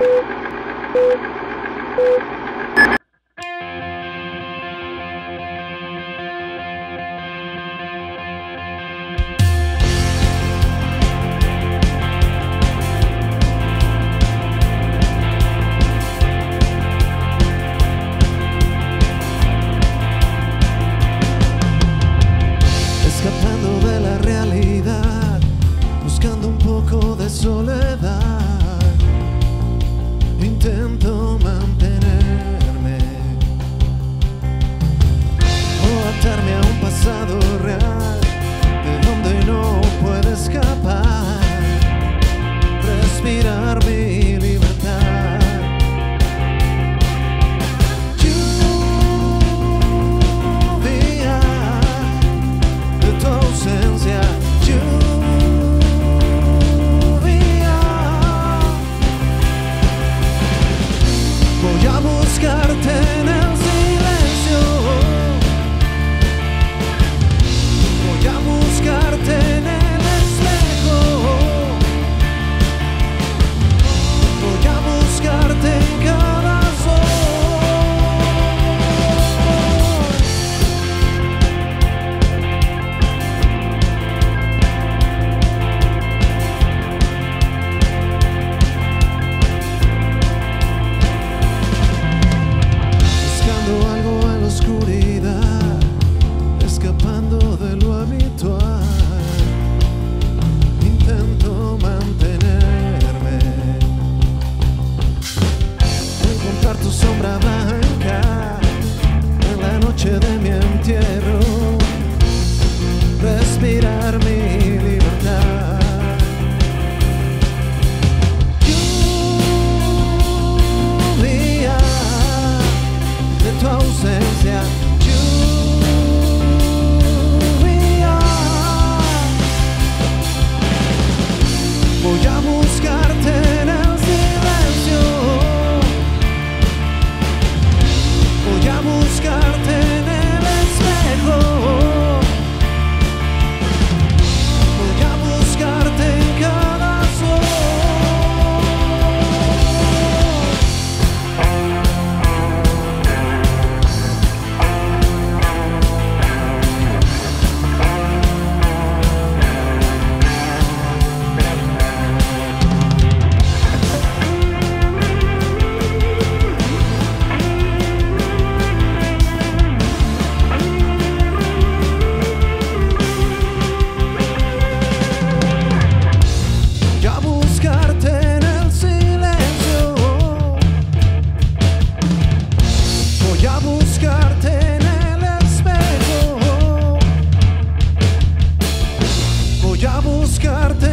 Escapando de la realidad, buscando un poco de soledad, intento mantenerme o atarme a un pasado real de donde no puedo escapar, respirar mi libertad. Lluvia de tu ausencia, voy a buscarte en el silencio, voy a buscarte en el espejo, voy a buscarte en cada sol. Algo en la oscuridad, escapando de lo habitual, intento mantenerme, encontrar tu sombra blanca en la noche de mi entierro, respirar mi libertad. Tu ausencia, lluvia, voy a buscarte en el silencio, voy a buscarte en el espejo, voy a buscarte en cada sol. Voy a buscarte en el espejo, voy a buscarte